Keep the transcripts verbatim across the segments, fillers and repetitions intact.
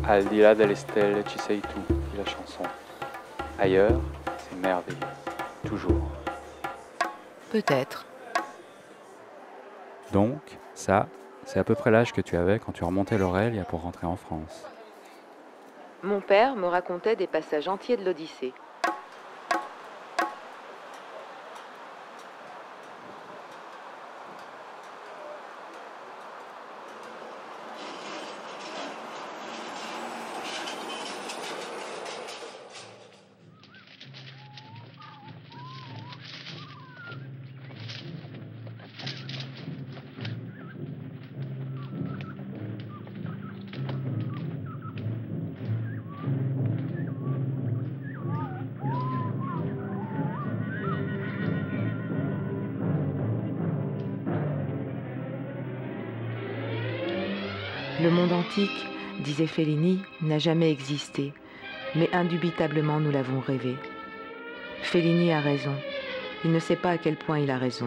Al di là delle stelle ci sei tu, dit la chanson. Ailleurs, c'est merveilleux, toujours. Peut-être. Donc, ça, c'est à peu près l'âge que tu avais quand tu remontais l'Aurelia pour rentrer en France. Mon père me racontait des passages entiers de l'Odyssée. Le monde antique, disait Fellini, n'a jamais existé, mais indubitablement nous l'avons rêvé. Fellini a raison. Il ne sait pas à quel point il a raison.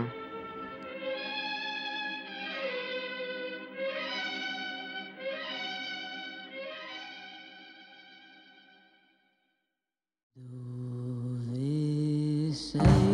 Do they say